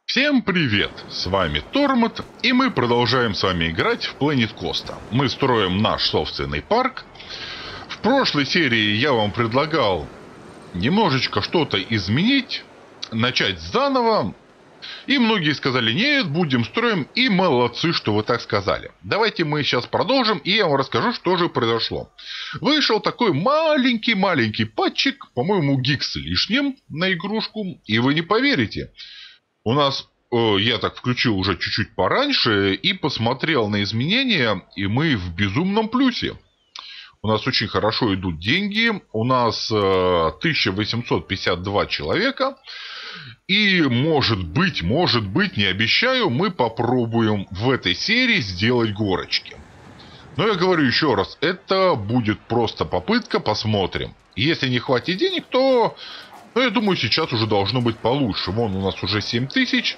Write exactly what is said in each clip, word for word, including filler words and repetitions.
Всем привет! С вами Тормот, и мы продолжаем с вами играть в Planet Coaster. Мы строим наш собственный парк. В прошлой серии я вам предлагал немножечко что-то изменить, начать заново. И многие сказали: нет, будем строим, и молодцы, что вы так сказали. Давайте мы сейчас продолжим, и я вам расскажу, что же произошло. Вышел такой маленький-маленький патчик, по-моему, гиг с лишним на игрушку, и вы не поверите. У нас, э, я так включил уже чуть-чуть пораньше и посмотрел на изменения, и мы в безумном плюсе. У нас очень хорошо идут деньги, у нас э, тысяча восемьсот пятьдесят два человека. И может быть, может быть, не обещаю, мы попробуем в этой серии сделать горочки. Но я говорю еще раз, это будет просто попытка, посмотрим. Если не хватит денег, то... Ну, я думаю, сейчас уже должно быть получше. Вон у нас уже семь тысяч.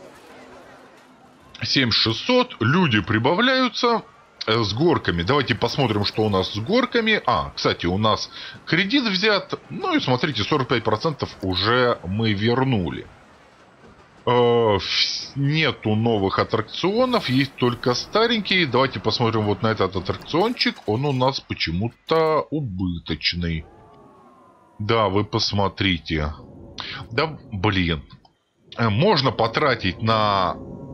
семь тысяч шестьсот. Люди прибавляются э, с горками. Давайте посмотрим, что у нас с горками. А, кстати, у нас кредит взят. Ну и смотрите, сорок пять процентов уже мы вернули. Э, нету новых аттракционов. Есть только старенькие. Давайте посмотрим вот на этот аттракциончик. Он у нас почему-то убыточный. Да, вы посмотрите. Да, блин. Можно потратить на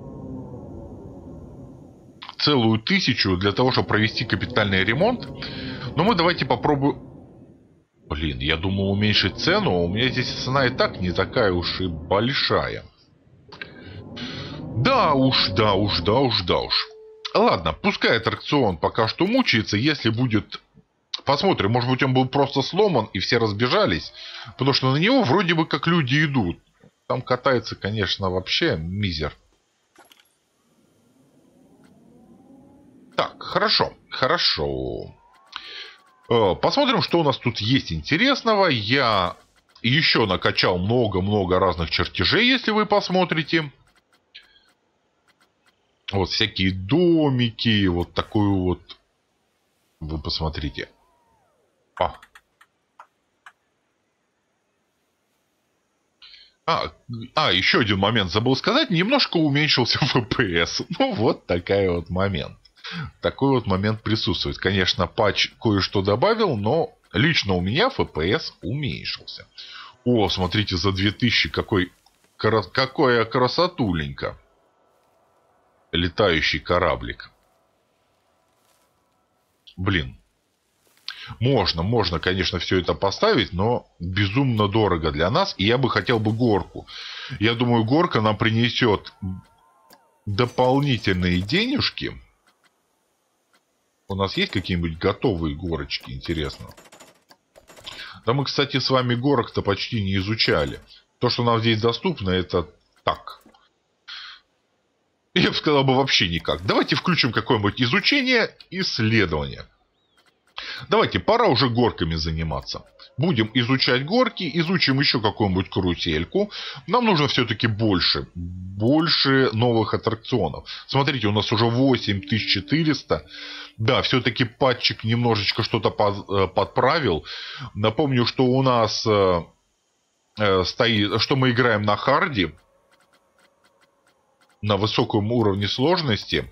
целую тысячу для того, чтобы провести капитальный ремонт. Но мы давайте попробуем... Блин, я думал уменьшить цену. У меня здесь цена и так не такая уж и большая. Да уж, да уж, да уж, да уж. Ладно, пускай аттракцион пока что мучается. Если будет... Посмотрим, может быть, он был просто сломан и все разбежались. Потому что на него вроде бы как люди идут. Там катается, конечно, вообще мизер. Так, хорошо, хорошо. Посмотрим, что у нас тут есть интересного. Я еще накачал много-много разных чертежей, если вы посмотрите. Вот всякие домики, вот такую вот. Вы посмотрите. А. А, а, еще один момент забыл сказать. Немножко уменьшился эф пи эс. Ну, вот такой вот момент. Такой вот момент присутствует. Конечно, патч кое-что добавил, но лично у меня эф пи эс уменьшился. О, смотрите, за две тысячи какой, какая красотуленька. Летающий кораблик. Блин. Можно, можно, конечно, все это поставить, но безумно дорого для нас. И я бы хотел бы горку. Я думаю, горка нам принесет дополнительные денежки. У нас есть какие-нибудь готовые горочки, интересно? Да мы, кстати, с вами горок-то почти не изучали. То, что нам здесь доступно, это так. Я бы сказал бы вообще никак. Давайте включим какое-нибудь изучение, исследование. Давайте, пора уже горками заниматься. Будем изучать горки, изучим еще какую-нибудь карусельку. Нам нужно все-таки больше, больше новых аттракционов. Смотрите, у нас уже восемь тысяч четыреста. Да, все-таки патчик немножечко что-то под, подправил. Напомню, что у нас э, э, стоит, что мы играем на харде, на высоком уровне сложности.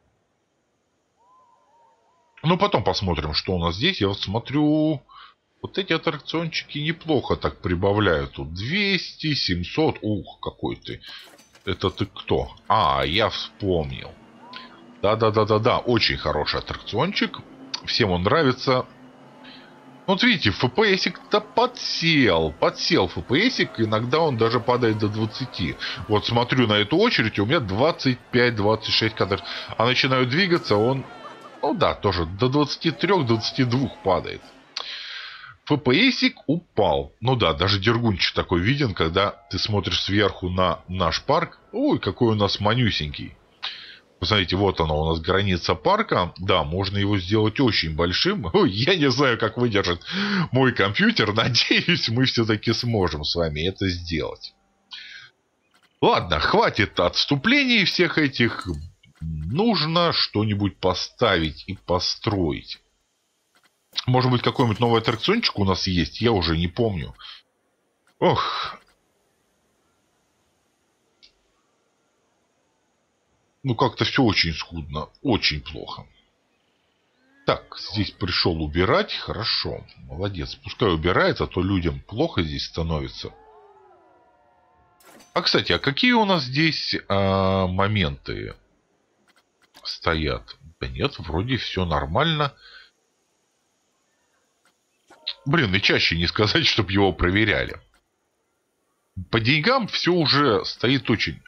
Ну, потом посмотрим, что у нас здесь. Я вот смотрю, вот эти аттракциончики неплохо так прибавляют. Тут двести, семьсот. Ух, какой ты. Это ты кто? А, я вспомнил. Да-да-да-да-да, очень хороший аттракциончик. Всем он нравится. Вот видите, эф пи эсик-то подсел. Подсел эф пи эсик. Иногда он даже падает до двадцати. Вот смотрю на эту очередь, у меня двадцать пять — двадцать шесть кадров. А начинаю двигаться, он... Ну да, тоже до двадцати трёх — двадцати двух падает. эф пи эсик упал. Ну да, даже дергунчик такой виден, когда ты смотришь сверху на наш парк. Ой, какой у нас манюсенький. Посмотрите, вот она у нас граница парка. Да, можно его сделать очень большим. Ой, я не знаю, как выдержит мой компьютер. Надеюсь, мы все-таки сможем с вами это сделать. Ладно, хватит отступлений всех этих... Нужно что-нибудь поставить и построить. Может быть, какой-нибудь новый аттракциончик у нас есть? Я уже не помню. Ох. Ну, как-то все очень скудно. Очень плохо. Так, здесь пришел убирать. Хорошо. Молодец. Пускай убирает, а то людям плохо здесь становится. А, кстати, а какие у нас здесь а, моменты стоят? Да нет, вроде все нормально. Блин, и чаще не сказать, чтобы его проверяли. По деньгам все уже стоит очень...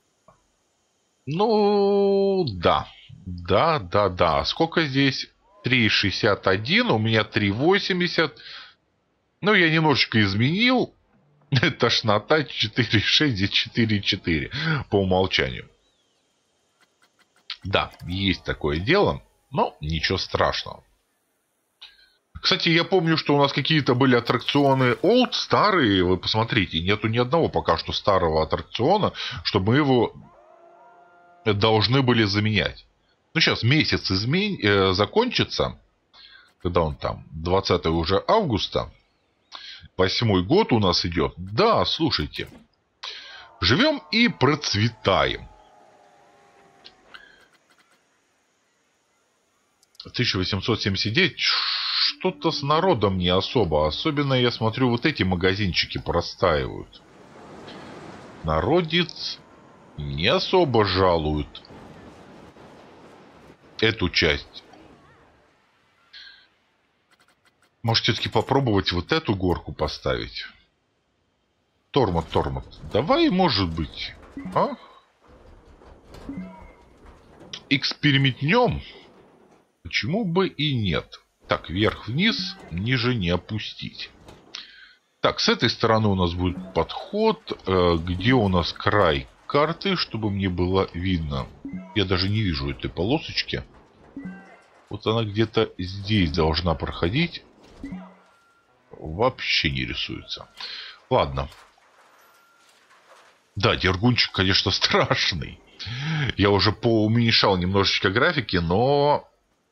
Ну, да. Да, да, да. Сколько здесь? три шестьдесят один, у меня три восемьдесят. Ну, я немножечко изменил. Тошнота четыре шесть, здесь четыре четыре по умолчанию. Да, есть такое дело, но ничего страшного. Кстати, я помню, что у нас какие-то были аттракционы old, старые. Вы посмотрите, нету ни одного пока что старого аттракциона, чтобы мы его должны были заменять. Ну, сейчас месяц измен... э, закончится. Когда он там? двадцатое уже августа. Восьмой год у нас идет. Да, слушайте. Живем и процветаем. тысяча восемьсот семьдесят девять. Что-то с народом не особо. Особенно, я смотрю, вот эти магазинчики простаивают. Народец не особо жалует эту часть. Может, все-таки попробовать вот эту горку поставить? Тормот, тормот. Давай, может быть. А? Экспериментнем. Почему бы и нет? Так, вверх-вниз, ниже не опустить. Так, с этой стороны у нас будет подход. Где у нас край карты, чтобы мне было видно? Я даже не вижу этой полосочки. Вот она где-то здесь должна проходить. Вообще не рисуется. Ладно. Да, дергунчик, конечно, страшный. Я уже поуменьшал немножечко графики, но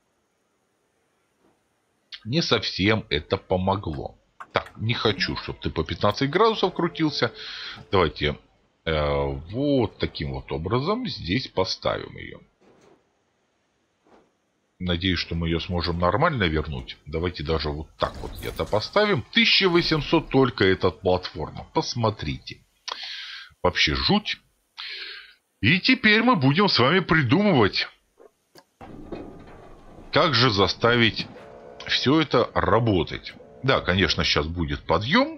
не совсем это помогло. Так, не хочу, чтобы ты по пятнадцать градусов крутился. Давайте э, вот таким вот образом здесь поставим ее. Надеюсь, что мы ее сможем нормально вернуть. Давайте даже вот так вот где-то поставим. тысяча восемьсот только эта платформа. Посмотрите. Вообще жуть. И теперь мы будем с вами придумывать, как же заставить все это работать. Да, конечно, сейчас будет подъем.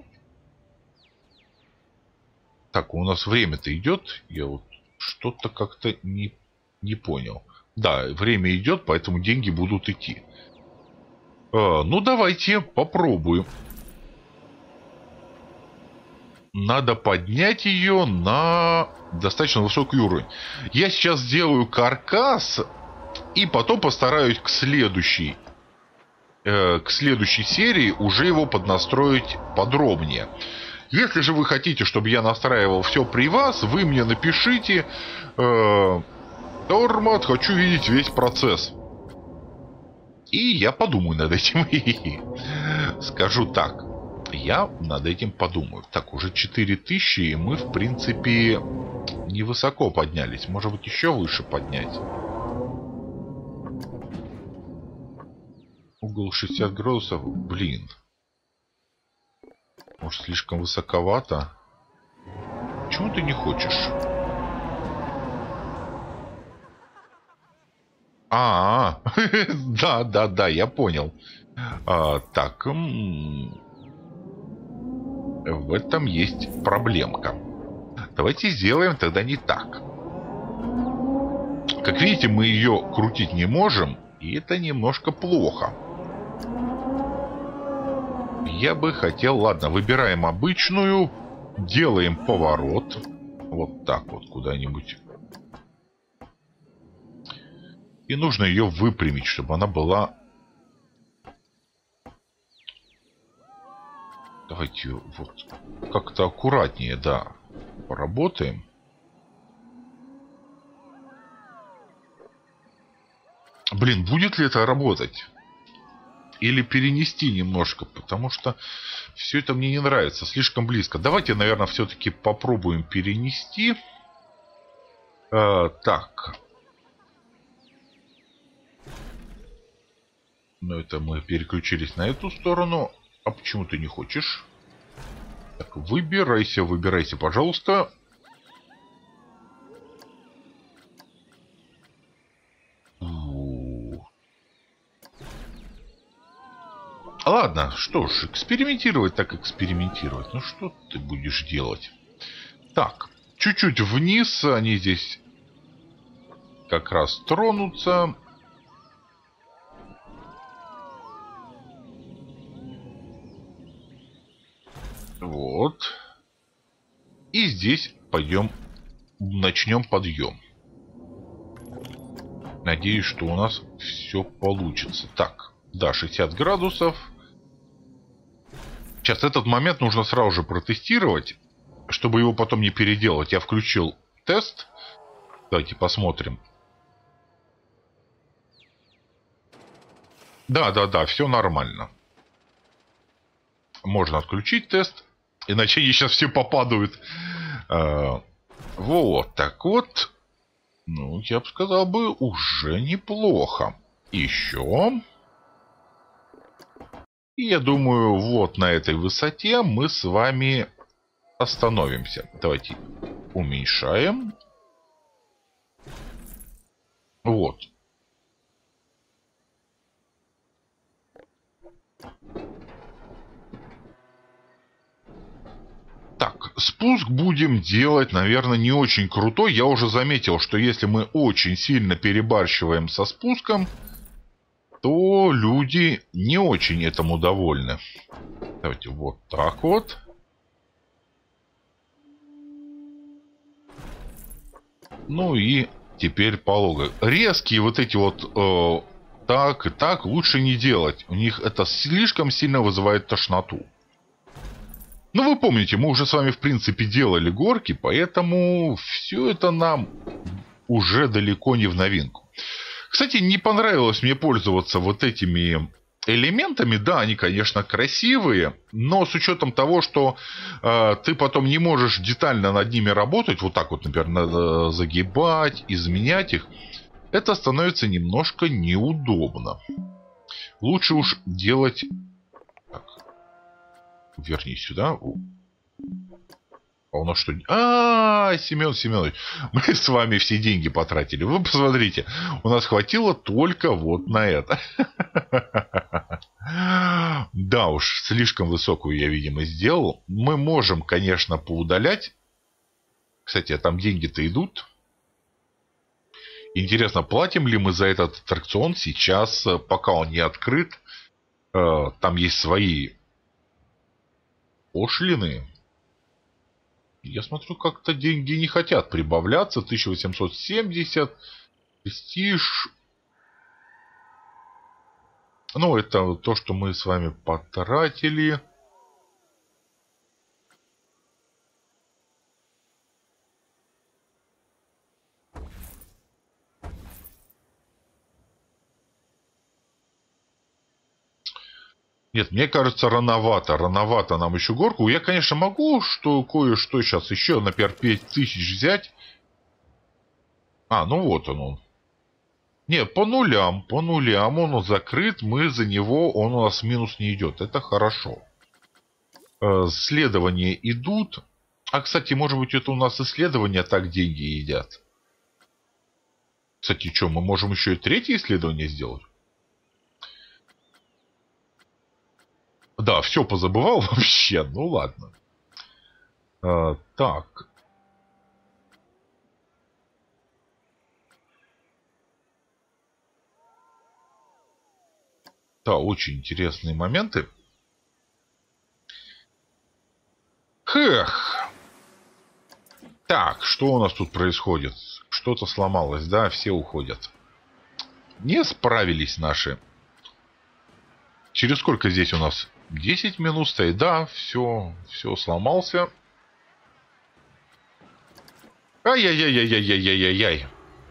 Так, у нас время-то идет. Я вот что-то как-то не, не понял. Да, время идет, поэтому деньги будут идти. А, ну, давайте попробуем. Надо поднять ее на достаточно высокий уровень. Я сейчас сделаю каркас и потом постараюсь к следующей, э, к следующей серии уже его поднастроить подробнее. Если же вы хотите, чтобы я настраивал все при вас, вы мне напишите... Э, Тормот, хочу видеть весь процесс. И я подумаю над этим. Скажу так. Я над этим подумаю. Так, уже четыре тысячи, и мы, в принципе, невысоко поднялись. Может быть, еще выше поднять. Угол шестьдесят градусов. Блин. Может, слишком высоковато? Почему ты не хочешь? А, да, да, да, я понял. А, так, в этом есть проблемка. Давайте сделаем тогда не так. Как видите, мы ее крутить не можем, и это немножко плохо. Я бы хотел, ладно, выбираем обычную, делаем поворот. Вот так вот куда-нибудь. И нужно ее выпрямить, чтобы она была... Давайте вот как-то аккуратнее, да, поработаем. Блин, будет ли это работать? Или перенести немножко, потому что все это мне не нравится, слишком близко. Давайте, наверное, все-таки попробуем перенести. А, так... Но это мы переключились на эту сторону. А почему ты не хочешь? Так, выбирайся, выбирайся, пожалуйста. Ладно, что ж, экспериментировать так экспериментировать. Ну что ты будешь делать? Так, чуть-чуть вниз, они здесь как раз тронутся. Вот. И здесь пойдем, начнем подъем. Надеюсь, что у нас все получится. Так, да, шестьдесят градусов. Сейчас этот момент нужно сразу же протестировать, чтобы его потом не переделать. Я включил тест. Давайте посмотрим. Да, да, да, все нормально. Можно отключить тест, иначе они сейчас все попадают. А, вот так вот. Ну, я бы сказал бы, уже неплохо. Еще. И я думаю, вот на этой высоте мы с вами остановимся. Давайте уменьшаем. Вот. Так, спуск будем делать, наверное, не очень крутой. Я уже заметил, что если мы очень сильно перебарщиваем со спуском, то люди не очень этому довольны. Давайте вот так вот. Ну и теперь полого. Резкие вот эти вот э, так и так лучше не делать. У них это слишком сильно вызывает тошноту. Ну, вы помните, мы уже с вами, в принципе, делали горки, поэтому все это нам уже далеко не в новинку. Кстати, не понравилось мне пользоваться вот этими элементами. Да, они, конечно, красивые, но с учетом того, что э, ты потом не можешь детально над ними работать, вот так вот, например, надо загибать, изменять их, это становится немножко неудобно. Лучше уж делать... Так. Вернись сюда. А у нас что? А, -а, -а Семен Семенович, мы с вами все деньги потратили. Вы посмотрите, у нас хватило только вот на это. Да уж, слишком высокую я, видимо, сделал. Мы можем, конечно, поудалять. Кстати, а там деньги-то идут. Интересно, платим ли мы за этот аттракцион сейчас, пока он не открыт? Там есть свои пошлины. Я смотрю, как-то деньги не хотят прибавляться. тысяча восемьсот семьдесят. Престиж. Ну, это то, что мы с вами потратили. Нет, мне кажется, рановато. Рановато нам еще горку. Я, конечно, могу что кое-что сейчас еще на пять тысяч взять. А, ну вот он. Нет, по нулям. По нулям он закрыт. Мы за него, он у нас в минус не идет. Это хорошо. Исследования идут. А, кстати, может быть, это у нас исследования так деньги едят. Кстати, что, мы можем еще и третье исследование сделать? Да, все позабывал вообще. Ну ладно. А, так. Да, очень интересные моменты. Хех. Так, что у нас тут происходит? Что-то сломалось, да? Все уходят. Не справились наши. Через сколько здесь у нас? десять минут стоит. Да, все, все сломался. Ай-яй-яй-яй-яй-яй-яй-яй.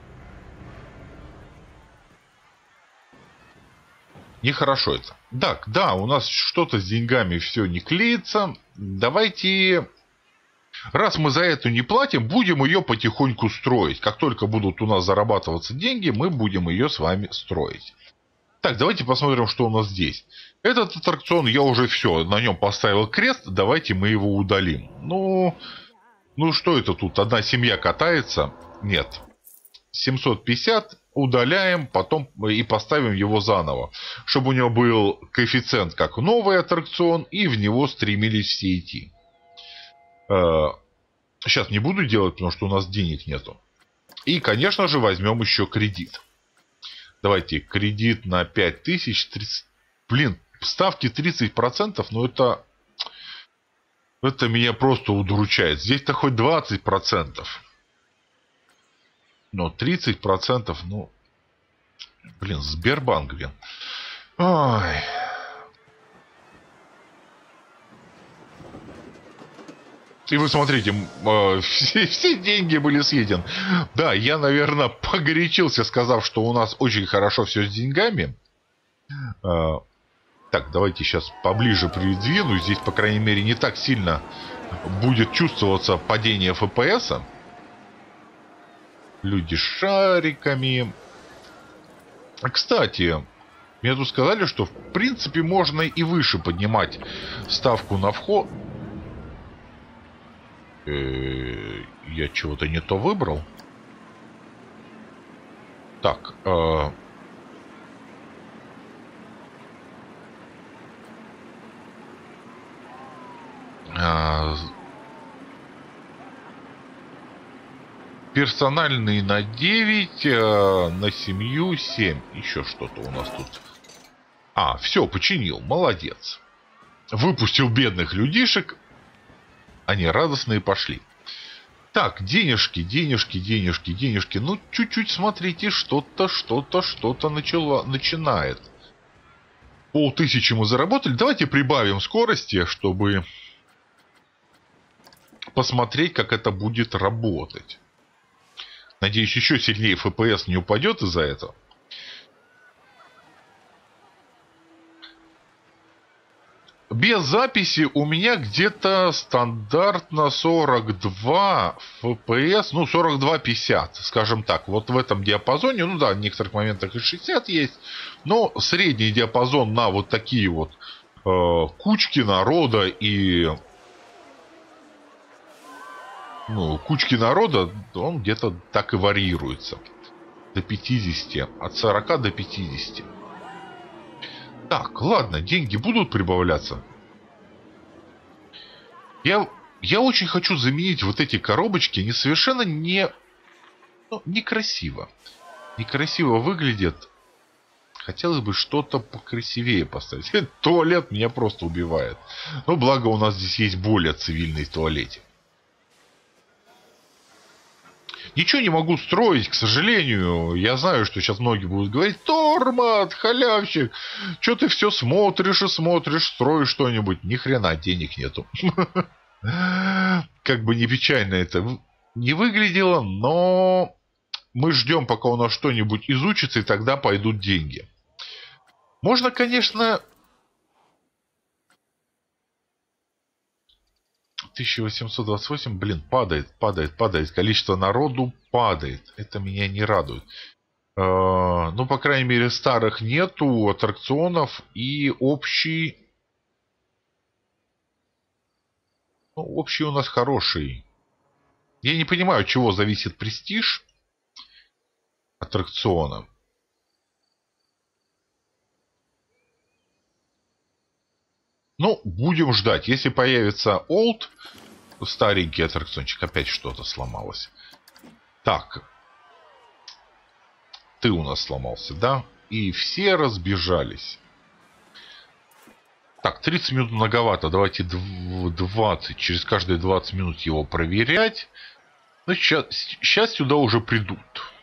Нехорошо это. Так, да, у нас что-то с деньгами все не клеится. Давайте... Раз мы за эту не платим, будем ее потихоньку строить. Как только будут у нас зарабатываться деньги, мы будем ее с вами строить. Так, давайте посмотрим, что у нас здесь. Этот аттракцион я уже все, на нем поставил крест. Давайте мы его удалим. Ну, ну что это тут? Одна семья катается? Нет. семьсот пятьдесят удаляем, потом и поставим его заново. Чтобы у него был коэффициент как новый аттракцион, и в него стремились все идти. Сейчас не буду делать, потому что у нас денег нету. И, конечно же, возьмем еще кредит. Давайте, кредит на пять тысяч. тридцать... Блин, ставки тридцать процентов, но это... Это меня просто удручает. Здесь-то хоть двадцать процентов. Но тридцать процентов, ну... Блин, Сбербанк, блин. Ой... И вы смотрите, э, все, все деньги были съедены. Да, я, наверное, погорячился, сказав, что у нас очень хорошо все с деньгами. Э, так, давайте сейчас поближе придвину. Здесь, по крайней мере, не так сильно будет чувствоваться падение эф пи эс. Люди с шариками. Кстати, мне тут сказали, что в принципе можно и выше поднимать ставку на вход. Я чего-то не то выбрал. Так. Э... Э... Персональный на девять, э... на семью семь. Еще что-то у нас тут. А, все, починил. Молодец. Выпустил бедных людишек. Они радостные пошли. Так, денежки, денежки, денежки, денежки. Ну, чуть-чуть смотрите, что-то, что-то, что-то начало, начинает. Полтысячи мы заработали. Давайте прибавим скорости, чтобы посмотреть, как это будет работать. Надеюсь, еще сильнее эф пи эс не упадет из-за этого. Без записи у меня где-то стандартно сорок два эф пи эс, ну сорок два пятьдесят, скажем так, вот в этом диапазоне, ну да, в некоторых моментах и шестьдесят есть, но средний диапазон на вот такие вот э, кучки народа и ну, кучки народа, он где-то так и варьируется до пятидесяти, от сорока до пятидесяти. Так, ладно, деньги будут прибавляться. Я, я очень хочу заменить вот эти коробочки. Они совершенно не... Ну, некрасиво. Некрасиво выглядят. Хотелось бы что-то покрасивее поставить. Туалет меня просто убивает. Но благо у нас здесь есть более цивильный туалетик. Ничего не могу строить, к сожалению. Я знаю, что сейчас многие будут говорить: Тормат, халявщик, что ты все смотришь и смотришь, строишь что-нибудь. Ни хрена денег нету. Как бы не печально это не выглядело, но мы ждем, пока у нас что-нибудь изучится, и тогда пойдут деньги. Можно, конечно... тысяча восемьсот двадцать восемь, блин, падает, падает, падает. Количество народу падает. Это меня не радует. Э, ну, по крайней мере, старых нету аттракционов. И общий... Ну, общий у нас хороший. Я не понимаю, от чего зависит престиж аттракциона. Ну, будем ждать. Если появится Old, старенький аттракциончик, опять что-то сломалось. Так. Ты у нас сломался, да? И все разбежались. Так, тридцать минут многовато. Давайте двадцать. Через каждые двадцать минут его проверять. Ну, сейчас, сейчас сюда уже придут.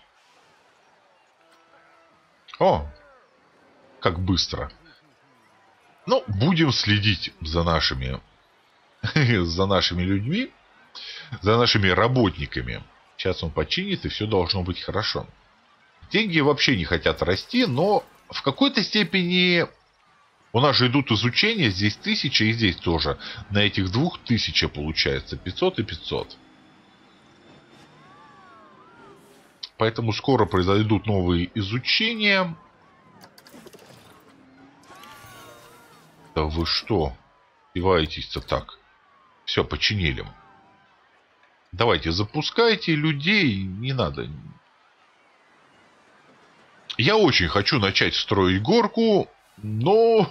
О! Как быстро. Ну, будем следить за нашими, за нашими людьми, за нашими работниками. Сейчас он починит, и все должно быть хорошо. Деньги вообще не хотят расти, но в какой-то степени у нас же идут изучения. Здесь тысяча, и здесь тоже. На этих двух тысяча получается. пятьсот и пятьсот. Поэтому скоро произойдут новые изучения. Да вы что? Издеваетесь-то так? Все, починили. Давайте, запускайте людей. Не надо. Я очень хочу начать строить горку, но...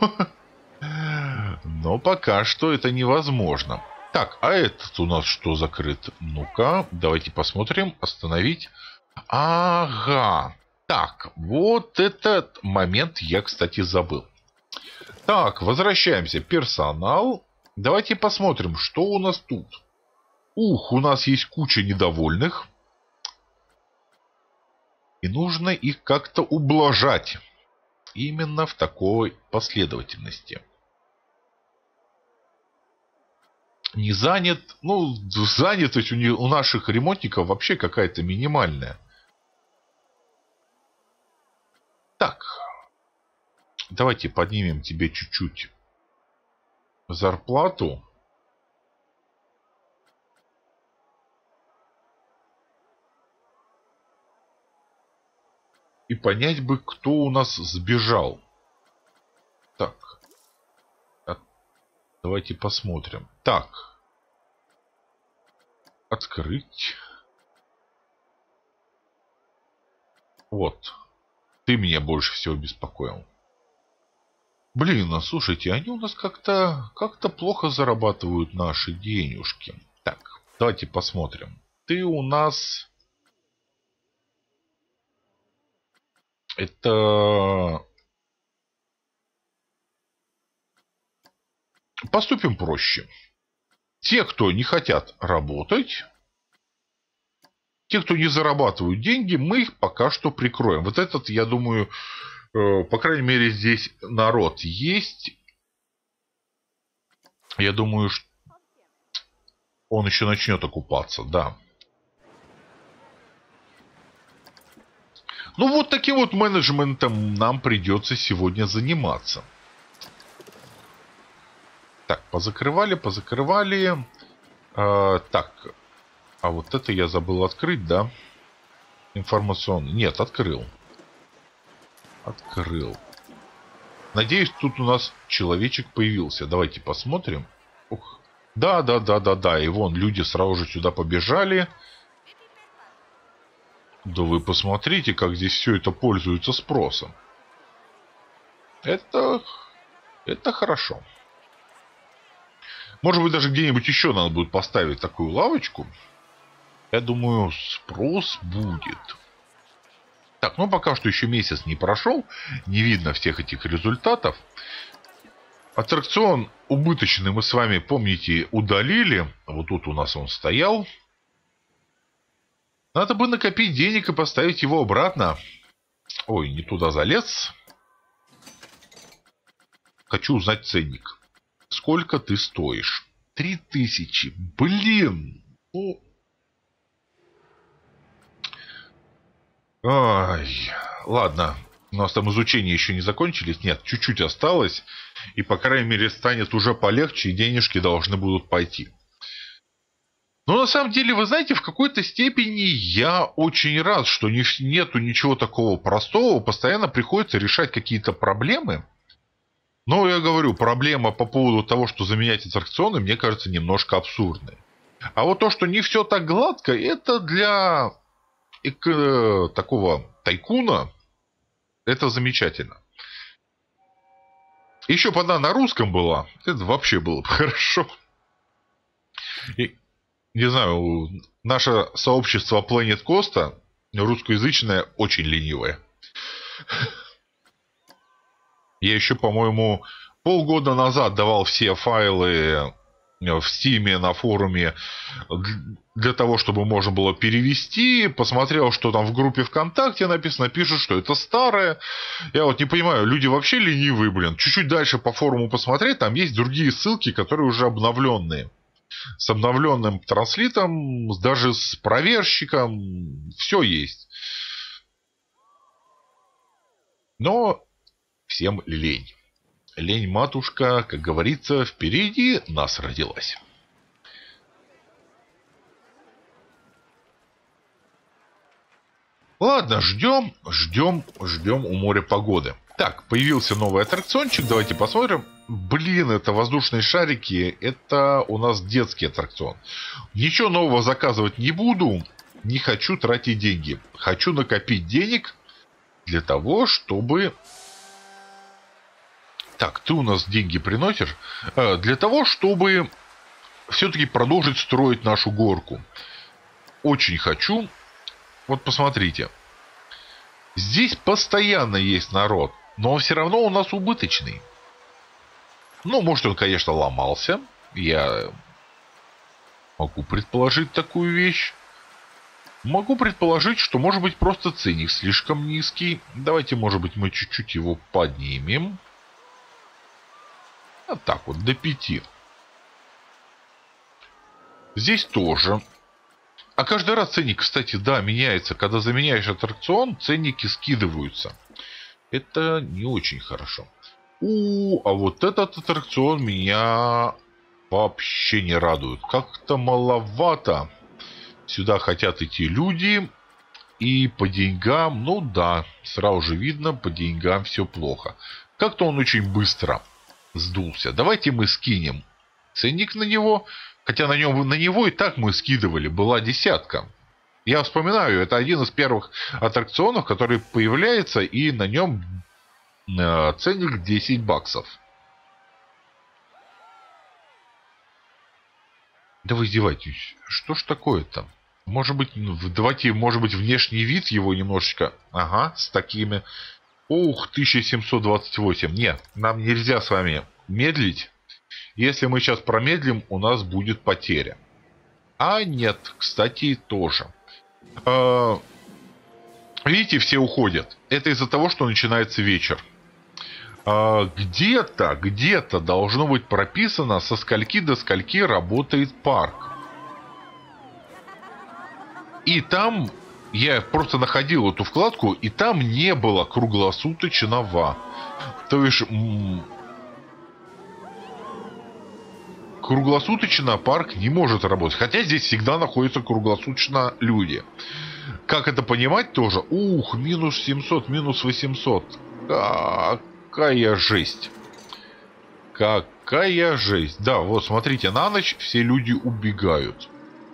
Но пока что это невозможно. Так, а этот у нас что закрыт? Ну-ка, давайте посмотрим. Остановить. Ага. Так, вот этот момент я, кстати, забыл. Так, возвращаемся. Персонал. Давайте посмотрим, что у нас тут. Ух, у нас есть куча недовольных. И нужно их как-то ублажать. Именно в такой последовательности. Не занят. Ну, занятость у, не, у наших ремонтников вообще какая-то минимальная. Так. Давайте поднимем тебе чуть-чуть зарплату. И понять бы, кто у нас сбежал. Так. Давайте посмотрим. Так. Открыть. Вот. Ты меня больше всего беспокоил. Блин, ну слушайте, они у нас как-то как-то плохо зарабатывают наши денежки. Так, давайте посмотрим. Ты у нас... Это... Поступим проще. Те, кто не хотят работать, те, кто не зарабатывают деньги, мы их пока что прикроем. Вот этот, я думаю, э, по крайней мере, здесь народ есть. Я думаю, что он еще начнет окупаться, да. Ну, вот таким вот менеджментом нам придется сегодня заниматься. Так, позакрывали, позакрывали. А, так, а вот это я забыл открыть, да? Информационный. Нет, открыл. Открыл. Надеюсь, тут у нас человечек появился. Давайте посмотрим. Ух. Да, да, да, да, да. И вон люди сразу же сюда побежали. Да вы посмотрите, как здесь все это пользуется спросом. Это... Это хорошо. Может быть, даже где-нибудь еще надо будет поставить такую лавочку. Я думаю, спрос будет. Так, ну пока что еще месяц не прошел. Не видно всех этих результатов. Аттракцион убыточный мы с вами, помните, удалили. Вот тут у нас он стоял. Надо бы накопить денег и поставить его обратно. Ой, не туда залез. Хочу узнать ценник. Сколько ты стоишь? Три тысячи. Блин. Ну... Ай, ладно. У нас там изучения еще не закончились. Нет, чуть-чуть осталось. И, по крайней мере, станет уже полегче, и денежки должны будут пойти. Но на самом деле, вы знаете, в какой-то степени я очень рад, что не, нету ничего такого простого. Постоянно приходится решать какие-то проблемы. Но я говорю, проблема по поводу того, что заменять аттракционы, мне кажется, немножко абсурдной. А вот то, что не все так гладко, это для эко... такого тайкуна, это замечательно. Еще бы она на русском была, это вообще было бы хорошо. И... Не знаю, наше сообщество Planet Coaster русскоязычное очень ленивое. Я еще, по-моему, полгода назад давал все файлы в Steam на форуме для того, чтобы можно было перевести. Посмотрел, что там в группе ВКонтакте написано, пишут, что это старое. Я вот не понимаю, люди вообще ленивые, блин. Чуть-чуть дальше по форуму посмотреть, там есть другие ссылки, которые уже обновленные. С обновленным транслитом, даже с проверщиком, все есть. Но всем лень. Лень, матушка, как говорится, впереди нас родилась. Ладно, ждем, ждем, ждем у моря погоды. Так, появился новый аттракциончик. Давайте посмотрим. Блин, это воздушные шарики. Это у нас детский аттракцион. Ничего нового заказывать не буду. Не хочу тратить деньги. Хочу накопить денег для того, чтобы... Так, ты у нас деньги приносишь. Для того, чтобы все-таки продолжить строить нашу горку. Очень хочу. Вот посмотрите. Здесь постоянно есть народ. Но он все равно у нас убыточный. Ну, может, он, конечно, ломался. Я могу предположить такую вещь. Могу предположить, что, может быть, просто ценник слишком низкий. Давайте, может быть, мы чуть-чуть его поднимем. Вот так вот, до пяти. Здесь тоже. А каждый раз ценник, кстати, да, меняется. Когда заменяешь аттракцион, ценники скидываются. Это не очень хорошо. У, а вот этот аттракцион меня вообще не радует. Как-то маловато. Сюда хотят идти люди. И по деньгам, ну да, сразу же видно, по деньгам все плохо. Как-то он очень быстро сдулся. Давайте мы скинем ценник на него. Хотя на, нем, на него и так мы скидывали. Была десятка. Я вспоминаю, это один из первых аттракционов, который появляется, и на нем э, ценник десять баксов. Да вы издеваетесь. Что ж такое-то? Может быть, давайте, может быть, внешний вид его немножечко... Ага, с такими... Ух, тысяча семьсот двадцать восемь. Нет, нам нельзя с вами медлить. Если мы сейчас промедлим, у нас будет потеря. А нет, кстати, тоже. А, видите, все уходят. Это из-за того, что начинается вечер. А, где-то, где-то должно быть прописано, со скольки до скольки работает парк. И там, я просто находил эту вкладку, и там не было круглосуточного. То есть... Круглосуточно парк не может работать. Хотя здесь всегда находятся круглосуточно люди. Как это понимать тоже? Ух, минус семьсот, минус восемьсот. Какая жесть. Какая жесть. Да, вот смотрите, на ночь все люди убегают.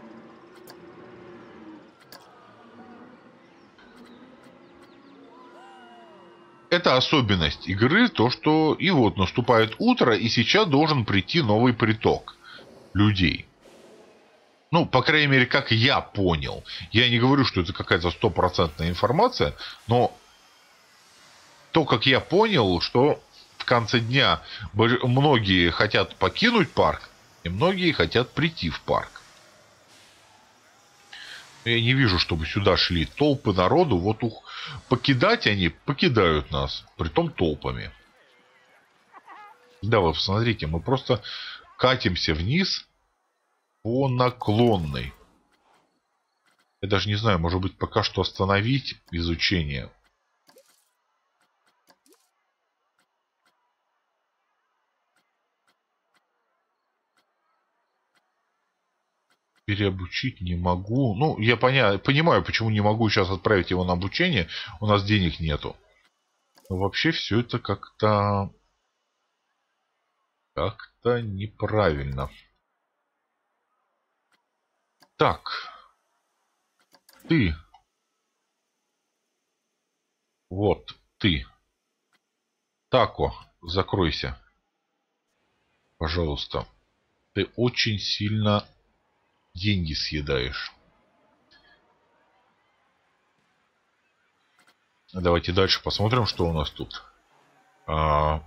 Это особенность игры, то что и вот наступает утро, и сейчас должен прийти новый приток людей. Ну, по крайней мере, как я понял. Я не говорю, что это какая-то стопроцентная информация, но то, как я понял, что в конце дня многие хотят покинуть парк, и многие хотят прийти в парк. Я не вижу, чтобы сюда шли толпы народу. Вот ух, покидать они покидают нас, притом толпами. Да, вы посмотрите, мы просто катимся вниз по наклонной. Я даже не знаю, может быть, пока что остановить изучение. Переобучить не могу. Ну, я поня... понимаю, почему не могу сейчас отправить его на обучение. У нас денег нету. Но вообще все это как-то... Как-то неправильно. Так. Ты. Вот, ты. Тако, закройся. Пожалуйста. Ты очень сильно... деньги съедаешь. Давайте дальше посмотрим, что у нас тут. А...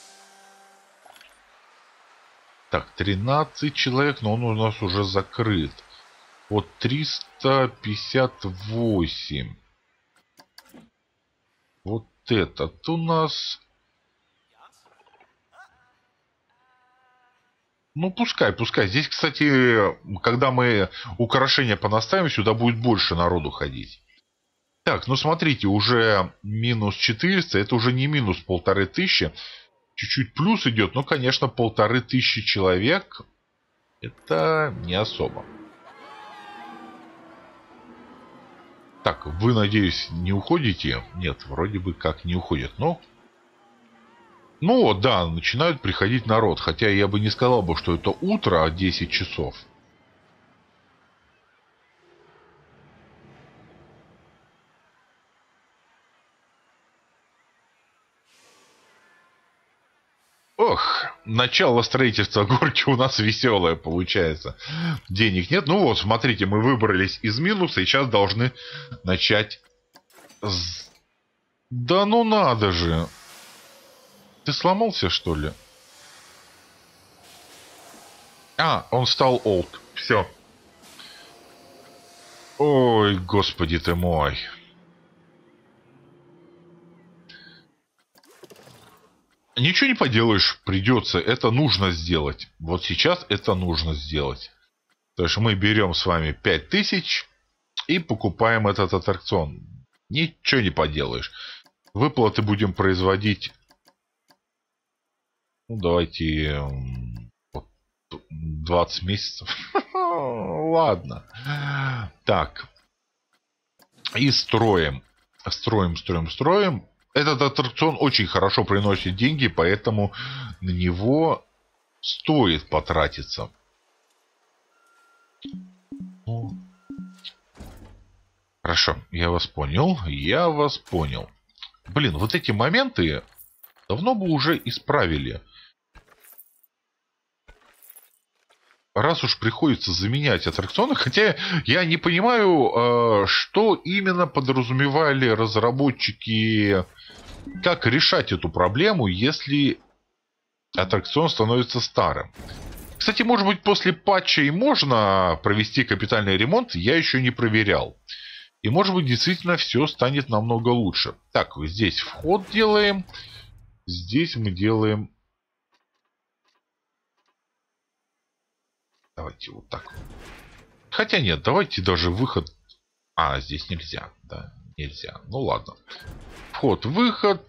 Так, тринадцать человек, но он у нас уже закрыт. Вот триста пятьдесят восемь. Вот этот у нас... Ну, пускай, пускай. Здесь, кстати, когда мы украшения понаставим, сюда будет больше народу ходить. Так, ну смотрите, уже минус четыреста, это уже не минус полторы тысячи. Чуть-чуть плюс идет, но, конечно, полторы тысячи человек, это не особо. Так, вы, надеюсь, не уходите? Нет, вроде бы как не уходят. Но... Ну вот, да, начинают приходить народ. Хотя я бы не сказал бы, что это утро, а десять часов. Ох, начало строительства горки у нас веселое получается. Денег нет. Ну вот, смотрите, мы выбрались из минуса и сейчас должны начать... Да ну надо же. Ты сломался, что ли? А, он стал олд. Все. Ой, господи ты мой. Ничего не поделаешь, придется. Это нужно сделать. Вот сейчас это нужно сделать. То есть мы берем с вами пять тысяч и покупаем этот аттракцион. Ничего не поделаешь. Выплаты будем производить... Ну, давайте... двадцать месяцев. Ладно. Так. И строим. Строим, строим, строим. Этот аттракцион очень хорошо приносит деньги, поэтому на него стоит потратиться. Хорошо, я вас понял. Я вас понял. Блин, вот эти моменты давно бы уже исправили. Раз уж приходится заменять аттракционы, хотя я не понимаю, что именно подразумевали разработчики, как решать эту проблему, если аттракцион становится старым. Кстати, может быть, после патча и можно провести капитальный ремонт, я еще не проверял. И может быть, действительно все станет намного лучше. Так, здесь вход делаем, здесь мы делаем... Давайте вот так. Хотя нет, давайте даже выход... А, здесь нельзя. Да, нельзя. Ну ладно. Вход, выход.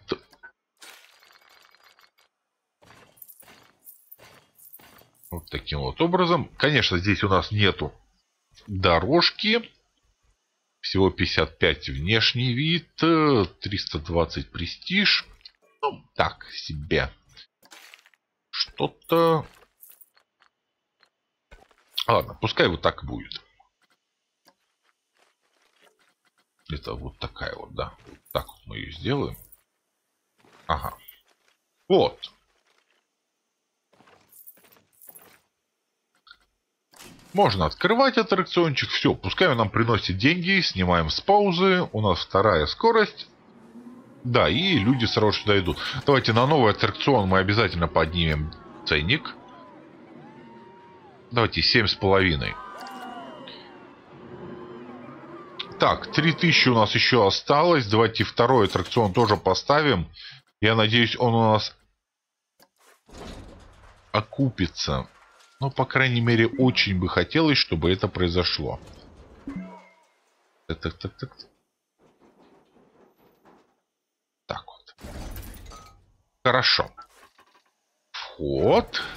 Вот таким вот образом. Конечно, здесь у нас нету дорожки. Всего пятьдесят пять внешний вид. триста двадцать престиж. Ну, так себе. Что-то... Ладно, пускай вот так будет. Это вот такая вот, да. Вот так вот мы ее сделаем. Ага. Вот. Можно открывать аттракциончик. Все, пускай он нам приносит деньги. Снимаем с паузы. У нас вторая скорость. Да, и люди сразу сюда идут. Давайте на новый аттракцион мы обязательно поднимем ценник. Давайте семь с половиной. Так, три тысячи у нас еще осталось. Давайте второй аттракцион тоже поставим. Я надеюсь, он у нас окупится. Ну, по крайней мере, очень бы хотелось, чтобы это произошло. Так, так, так, так. Так вот. Хорошо. Вход.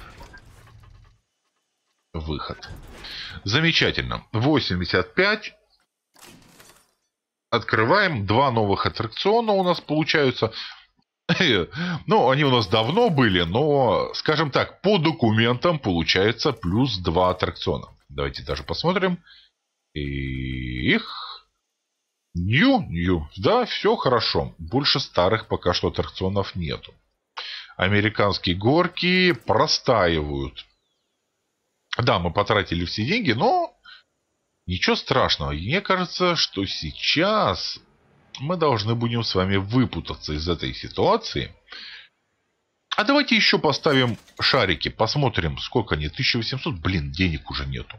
Выход. Замечательно. восемьдесят пять. Открываем. Два новых аттракциона у нас получаются. Ну, они у нас давно были, но, скажем так, по документам получается плюс два аттракциона. Давайте даже посмотрим. Их. Нью, нью. Да, все хорошо. Больше старых пока что аттракционов нету. Американские горки простаивают. Да, мы потратили все деньги, но ничего страшного. Мне кажется, что сейчас мы должны будем с вами выпутаться из этой ситуации. А давайте еще поставим шарики. Посмотрим, сколько они. тысяча восемьсот. Блин, денег уже нету.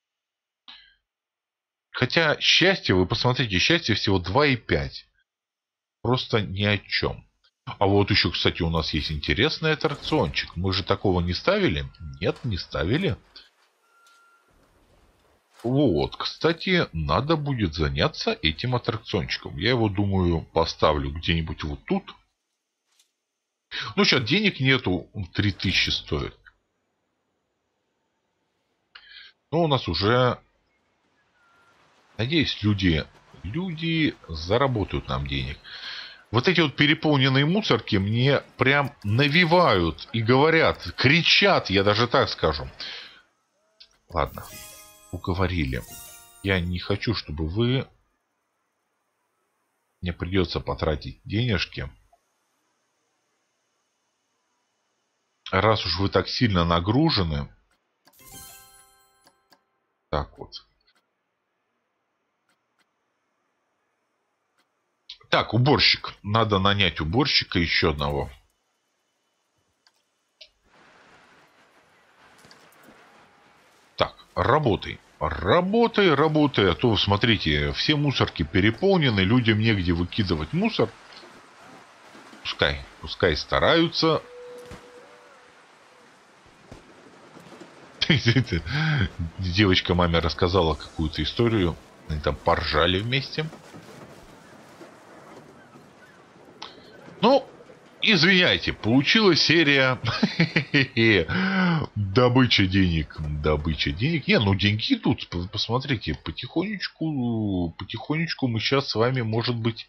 Хотя счастье, вы посмотрите, счастье всего два и пять. Просто ни о чем. А вот еще, кстати, у нас есть интересный аттракциончик. Мы же такого не ставили? Нет, не ставили. Вот, кстати, надо будет заняться этим аттракциончиком. Я его, думаю, поставлю где-нибудь вот тут. Ну, сейчас денег нету, три тысячи стоит. Но у нас уже, надеюсь, люди Люди заработают нам денег. Вот эти вот переполненные мусорки мне прям навевают и говорят, кричат, я даже так скажу. Ладно, уговорили. Я не хочу, чтобы вы... Мне придется потратить денежки. Раз уж вы так сильно нагружены. Так вот. Так, уборщик. Надо нанять уборщика еще одного. Так, работай. Работай, работай. А то, смотрите, все мусорки переполнены. Людям негде выкидывать мусор. Пускай, пускай стараются. Девочка маме рассказала какую-то историю. Они там поржали вместе. Ну, извиняйте, получилась серия добыча денег. Добыча денег. Не, ну деньги тут, посмотрите, потихонечку, потихонечку мы сейчас с вами, может быть...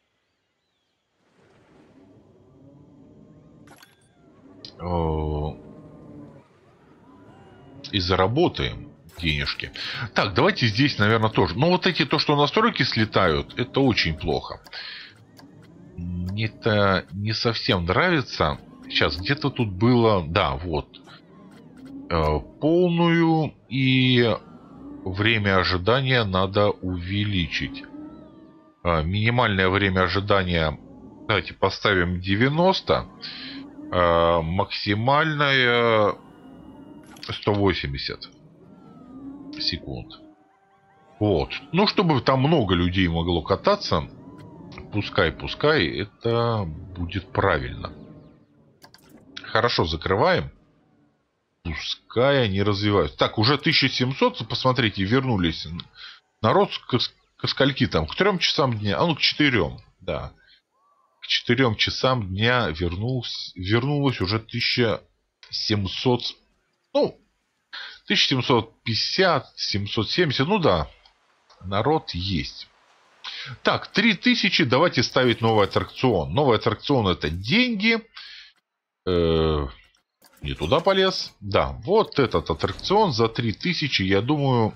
и заработаем денежки. Так, давайте здесь, наверное, тоже. Но вот эти, то, что настройки слетают, это очень плохо. Мне это не совсем нравится. Сейчас, где-то тут было... Да, вот. Э, полную и время ожидания надо увеличить. Э, минимальное время ожидания... Давайте поставим девяносто. Э, максимальное... сто восемьдесят секунд. Вот. Ну, чтобы там много людей могло кататься, пускай, пускай, это будет правильно. Хорошо, закрываем. Пускай они развиваются. Так, уже тысяча семьсот, посмотрите, вернулись. Народ к, к скольки там? К трем часам дня. А ну, к четырем. Да. К четырем часам дня вернулось, вернулось уже тысяча семьсот. Ну, тысяча семьсот пятьдесят, семьсот семьдесят, ну да, народ есть. Так, три тысячи, давайте ставить новый аттракцион. Новый аттракцион — это деньги. Э-э- не туда полез. Да, вот этот аттракцион за три тысячи, я думаю,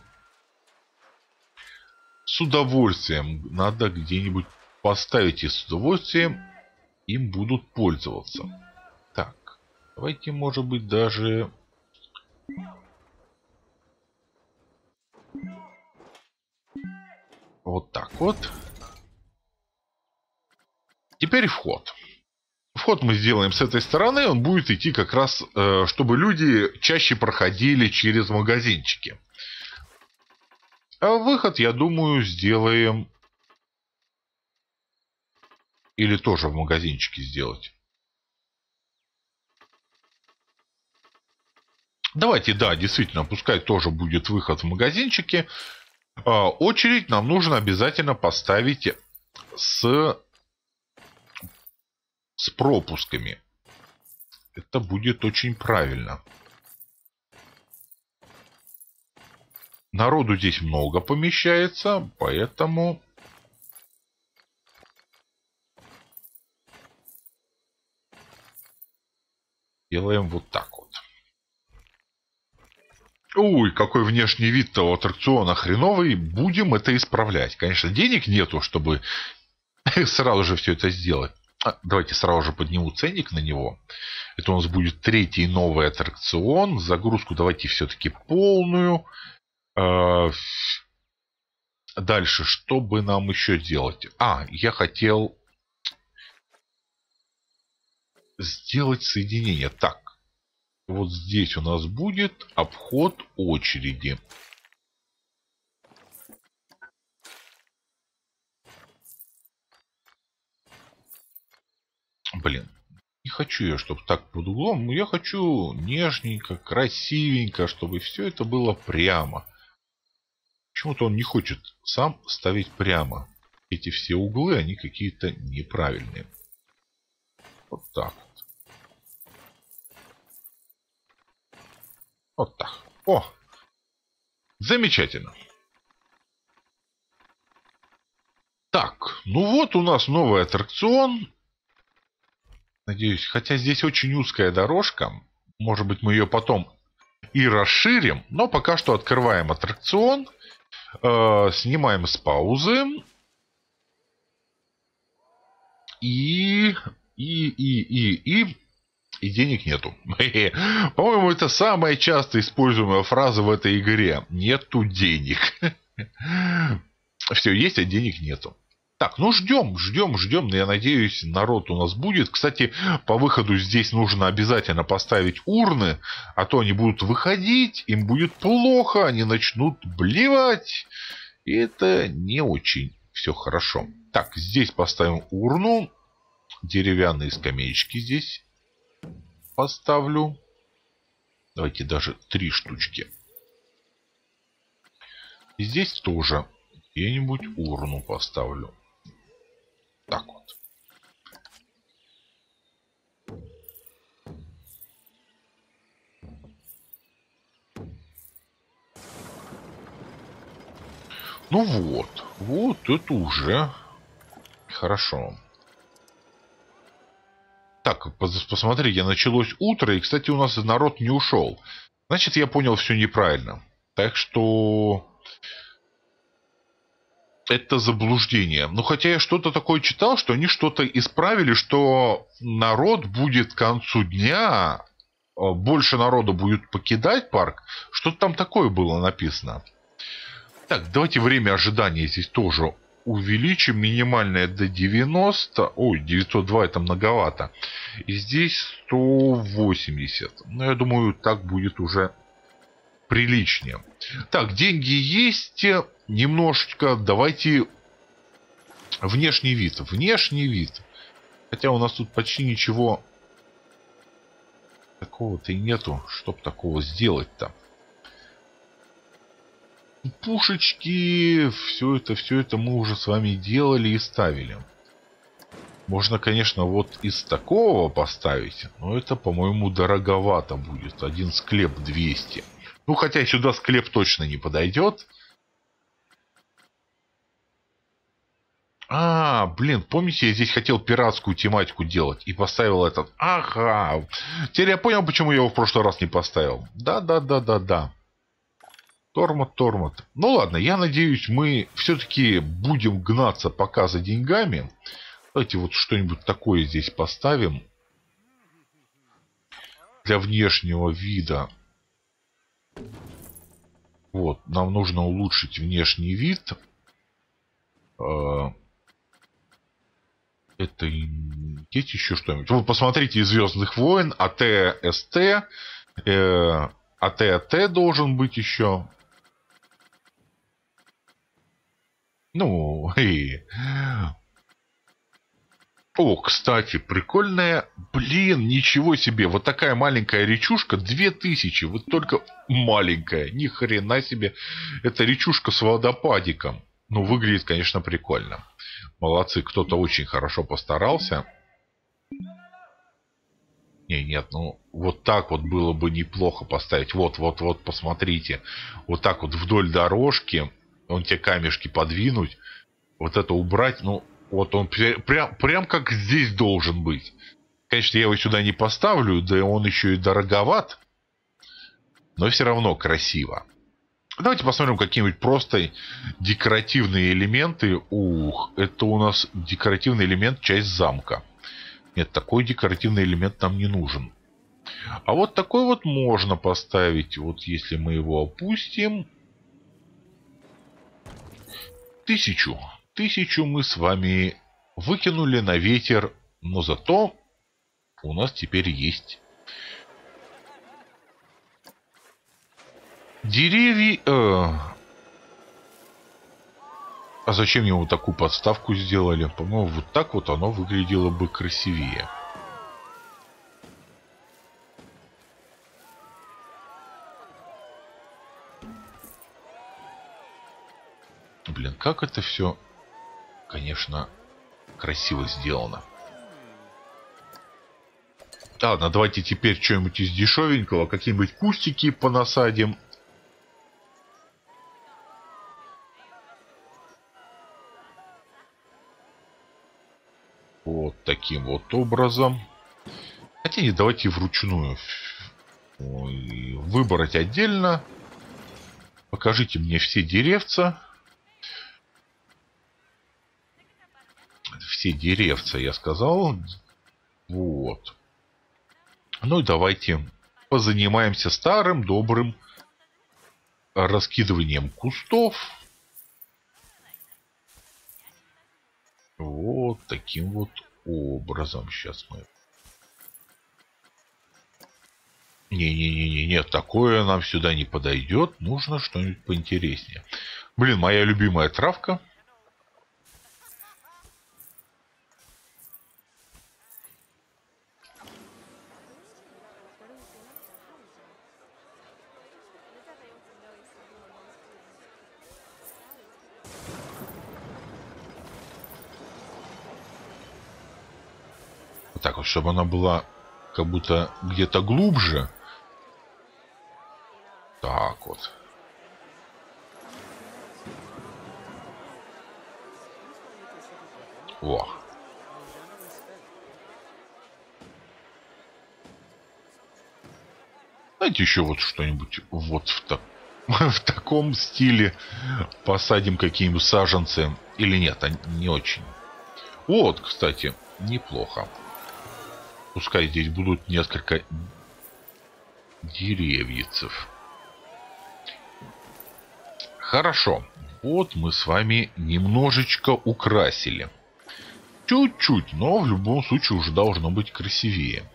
с удовольствием надо где-нибудь поставить, и с удовольствием им будут пользоваться. Так, давайте, может быть, даже... Вот так вот. Теперь вход. Вход мы сделаем с этой стороны. Он будет идти как раз, э, чтобы люди чаще проходили через магазинчики. А выход, я думаю, сделаем... Или тоже в магазинчике сделать. Давайте, да, действительно, пускай тоже будет выход в магазинчике. Э, очередь нам нужно обязательно поставить с... с пропусками. Это будет очень правильно. Народу здесь много помещается, поэтому... Делаем вот так вот. Ой, какой внешний вид-то у аттракциона хреновый. Будем это исправлять. Конечно, денег нету, чтобы сразу же все это сделать. А, давайте сразу же подниму ценник на него. Это у нас будет третий новый аттракцион. Загрузку давайте все-таки полную. Дальше, что бы нам еще делать? А, я хотел сделать соединение. Так, вот здесь у нас будет обход очереди. Блин, не хочу я, чтобы так под углом. Я хочу нежненько, красивенько, чтобы все это было прямо. Почему-то он не хочет сам ставить прямо. Эти все углы, они какие-то неправильные. Вот так вот. Вот так. О! Замечательно. Так, ну вот у нас новый аттракцион. Надеюсь, хотя здесь очень узкая дорожка. Может быть, мы ее потом и расширим. Но пока что открываем аттракцион. Э, снимаем с паузы. И... И... И... И... И... И денег нету. По-моему, это самая часто используемая фраза в этой игре. Нету денег. Все есть, а денег нету. Так, ну ждем, ждем, ждем. Я надеюсь, народ у нас будет. Кстати, по выходу здесь нужно обязательно поставить урны, а то они будут выходить, им будет плохо, они начнут блевать. И это не очень все хорошо. Так, здесь поставим урну. Деревянные скамеечки здесь поставлю. Давайте даже три штучки. И здесь тоже где-нибудь урну поставлю. Так вот. Ну вот. Вот это уже хорошо. Так, посмотрите, началось утро, и, кстати, у нас народ не ушел. Значит, я понял все неправильно. Так что... это заблуждение. Ну, хотя я что-то такое читал, что они что-то исправили, что народ будет к концу дня... больше народу будет покидать парк. Что-то там такое было написано. Так, давайте время ожидания здесь тоже увеличим. Минимальное до девяноста. Ой, девятьсот два это многовато. И здесь сто восемьдесят. Ну, я думаю, так будет уже приличнее. Так, деньги есть. Немножечко. Давайте внешний вид. Внешний вид. Хотя у нас тут почти ничего такого-то и нету. Чтоб такого сделать-то. Пушечки, все это, все это мы уже с вами делали и ставили. Можно, конечно, вот из такого поставить, но это, по-моему, дороговато будет. Один склеп двести. Ну, хотя сюда склеп точно не подойдет. А, блин, помните, я здесь хотел пиратскую тематику делать и поставил этот. Ага, теперь я понял, почему я его в прошлый раз не поставил. Да-да-да-да-да. Тормот, тормот. Ну ладно, я надеюсь, мы все-таки будем гнаться пока за деньгами. Давайте вот что-нибудь такое здесь поставим. Для внешнего вида. Вот, нам нужно улучшить внешний вид. Это есть еще что-нибудь? Вы посмотрите из «Звездных войн». АТ-СТ. АТ-АТ должен быть еще. Ну, и... О, кстати, прикольная... Блин, ничего себе. Вот такая маленькая речушка. Две тысячи. Вот только маленькая. Ни хрена себе. Это речушка с водопадиком. Ну, выглядит, конечно, прикольно. Молодцы. Кто-то очень хорошо постарался. Не, нет, ну, вот так вот было бы неплохо поставить. Вот, вот, вот, посмотрите. Вот так вот вдоль дорожки. Вон те камешки подвинуть. Вот это убрать. Ну, вот он прям, прям как здесь должен быть. Конечно, я его сюда не поставлю. Да и он еще и дороговат. Но все равно красиво. Давайте посмотрим какие-нибудь просто декоративные элементы. Ух, это у нас декоративный элемент, часть замка. Нет, такой декоративный элемент нам не нужен. А вот такой вот можно поставить. Вот если мы его опустим. Тысячу. Тысячу мы с вами выкинули на ветер. Но зато у нас теперь есть деревья. Э... А зачем ему такую подставку сделали? По-моему, вот так вот оно выглядело бы красивее. Блин, как это все, конечно, красиво сделано. Ладно, давайте теперь что-нибудь из дешевенького. Какие-нибудь кустики понасадим. Вот таким вот образом. Хотя не, давайте вручную. Ой, выбрать отдельно. Покажите мне все деревца. Все деревца, я сказал. Вот. Ну и давайте позанимаемся старым добрым раскидыванием кустов. Вот таким вот образом. Сейчас мы... Не-не-не, нет, такое нам сюда не подойдет. Нужно что-нибудь поинтереснее. Блин, моя любимая травка. Вот так вот, чтобы она была как будто где-то глубже. Так вот. Во. Знаете, еще вот что-нибудь вот в, так... в таком стиле посадим какие-нибудь саженцы. Или нет, не очень. Вот, кстати, неплохо. Пускай здесь будут несколько деревьев. Хорошо. Вот мы с вами немножечко украсили. Чуть-чуть, но в любом случае уже должно быть красивее.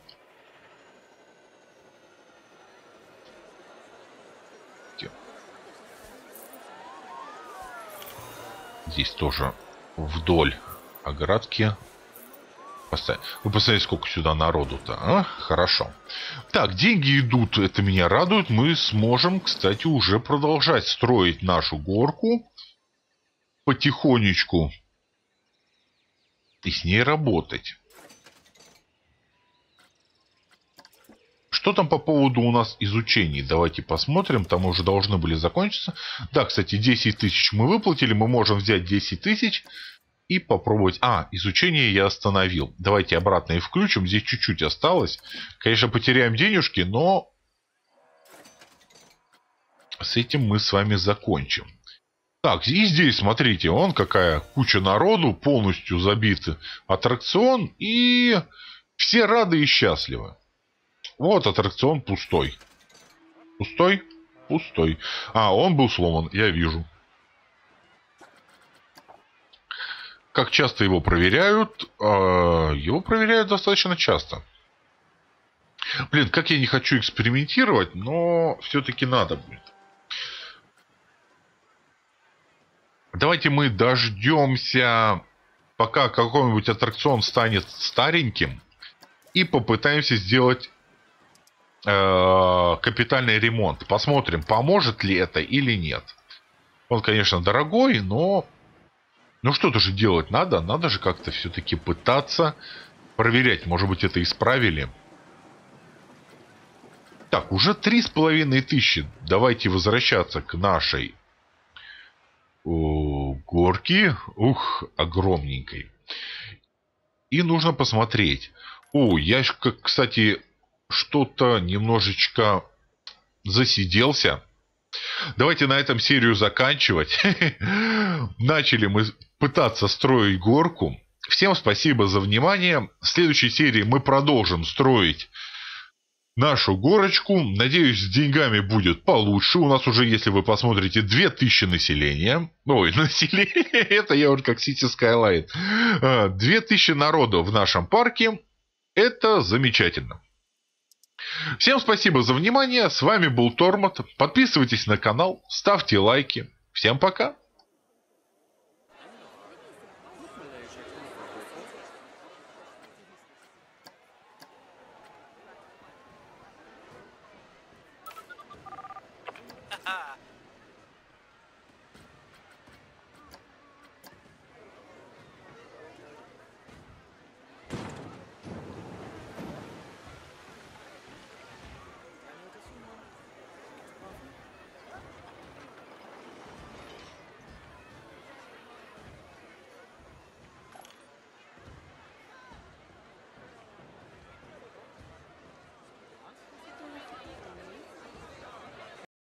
Здесь тоже вдоль оградки поставим. Вы посмотрите, сколько сюда народу-то, а? Хорошо. Так, деньги идут, это меня радует. Мы сможем, кстати, уже продолжать строить нашу горку потихонечку и с ней работать. Что там по поводу у нас изучений? Давайте посмотрим. Там уже должны были закончиться. Да, кстати, десять тысяч мы выплатили. Мы можем взять десять тысяч и попробовать... А, изучение я остановил. Давайте обратно и включим. Здесь чуть-чуть осталось. Конечно, потеряем денежки, но с этим мы с вами закончим. Так, и здесь, смотрите, он какая куча народу, полностью забит аттракцион, и все рады и счастливы. Вот аттракцион пустой. Пустой? Пустой. А, он был сломан, я вижу. Как часто его проверяют? Его проверяют достаточно часто. Блин, как я не хочу экспериментировать, но все-таки надо будет. Давайте мы дождемся, пока какой-нибудь аттракцион станет стареньким, и попытаемся сделать э, капитальный ремонт. Посмотрим, поможет ли это или нет. Он, конечно, дорогой, но... Ну что-то же делать надо. Надо же как-то все-таки пытаться проверять. Может быть, это исправили. Так, уже три с половиной тысячи. Давайте возвращаться к нашей о, горке. Ух, огромненькой. И нужно посмотреть. О, я, кстати, что-то немножечко засиделся. Давайте на этом серию заканчивать. Начали мы пытаться строить горку. Всем спасибо за внимание. В следующей серии мы продолжим строить нашу горочку. Надеюсь, с деньгами будет получше. У нас уже, если вы посмотрите, две тысячи населения. Ой, население. Это я уже как City Skyline. две тысячи народу в нашем парке. Это замечательно. Всем спасибо за внимание. С вами был Тормот. Подписывайтесь на канал, ставьте лайки. Всем пока.